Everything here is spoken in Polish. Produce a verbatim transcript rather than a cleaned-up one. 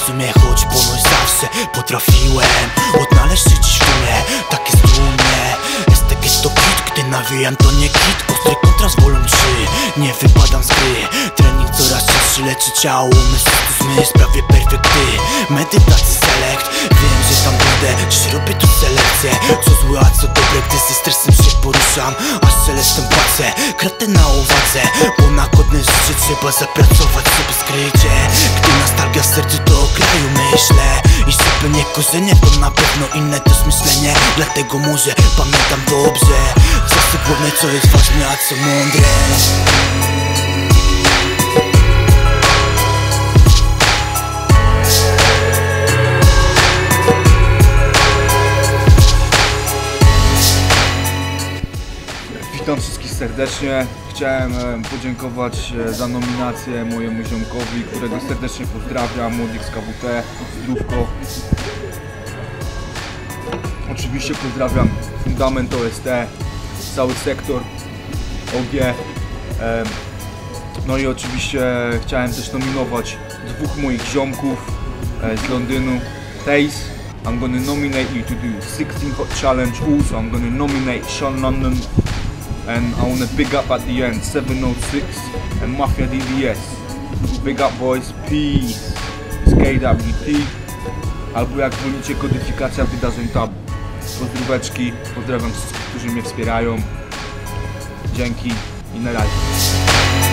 w sumie, choć ponoć zawsze potrafiłem odnaleźć się dziś w dumie. Tak jest u mnie. S T G to kit, gdy nawijam to nie kit. Ostry kontrast wolą trzy, nie wypadam z gry. Trening coraz cięższy, leczy ciało, umysł, zmysł prawie perfekty. Medytacji select, wiem, że tam będę, dziś robię tu selekcję. Co złe, a co dobre, gdy ze stresem się poruszam, aż celestem płacę, kratę na uwadze. Bo na godne życie trzeba zapracować sobie skrycie. Gdy nostalgia w sercu, to o kraju myślę. I żeby nie korzenie, to na pewno inne też myślenie. Dlatego może pamiętam dobrze, co jest główne, co jest ważne, a co mądre. Witam wszystkich serdecznie. Chciałem podziękować za nominację mojemu ziomkowi, którego serdecznie pozdrawiam, Młodych z K W T, zdrówko. Oczywiście pozdrawiam Fundament O S T, cały sektor O G. No i oczywiście chciałem też nominować dwóch moich ziomków z Londynu, Taze. I'm gonna nominate you to do sixteen Hot Challenge. Also, I'm gonna nominate Sean London. And I want to big up at the end seven oh six and Mafia D V S. Big up boys, peace. Z K W T. Albo jak wolicie, kodyfikacja wydarzeń tabu. Pozdróweczki, pozdrawiam wszystkich, którzy mnie wspierają. Dzięki i na razie.